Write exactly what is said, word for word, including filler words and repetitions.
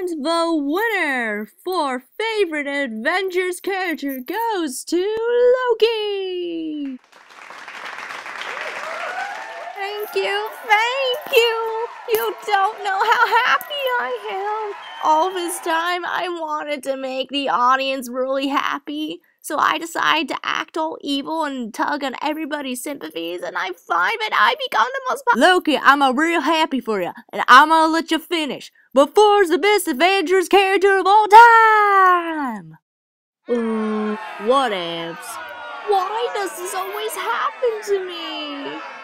And the winner for favorite Avengers character goes to Loki! Thank you, thank you! You don't know how happy I am! All this time I wanted to make the audience really happy, so I decided to act all evil and tug on everybody's sympathies, and I find that I become the most po- Loki, I'm a real happy for you, and I'm gonna let you finish. But Thor's the best Avengers character of all time! Uh, what ifs? Why does this always happen to me?